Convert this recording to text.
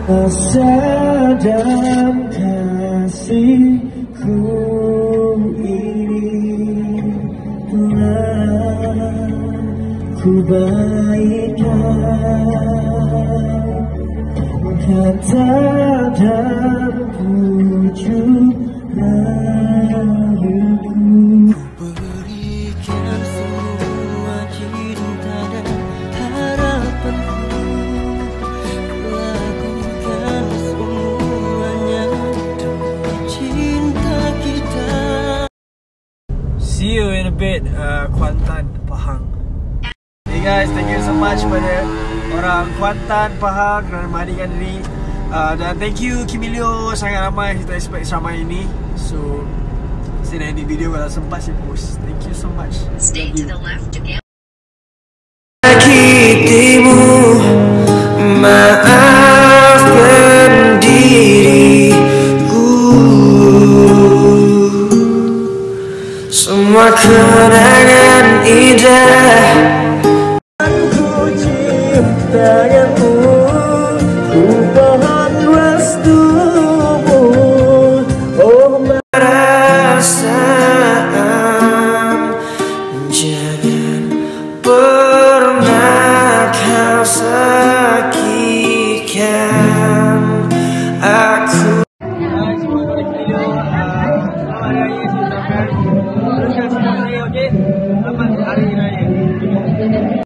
Asa dan kasihku ini telah ku baikan, kata dan pujuk rahaku. Berikan semua cinta dan harapanku, lakukan semuanya demi cinta kita. See you in a bit, Kuantan, Pahang. Hey guys, thank you so much pada orang Kuantan, Pahang kerana menghadirkan diri. Dan thank you Kimilio, sangat ramai, kita expect ramai ini. So saya dah edit video, kalau sempat saya post. Thank you so much. Stay to the left again. Sakitimu, maafkan diriku, semua kenangan indah ku ciptakanmu, ku mohon restumu. Oh perasaan, jangan pernah kau sakitkan aku. Guys, buat video, selamat hari raya, saya ucapkan teruskan semangat saya, okey?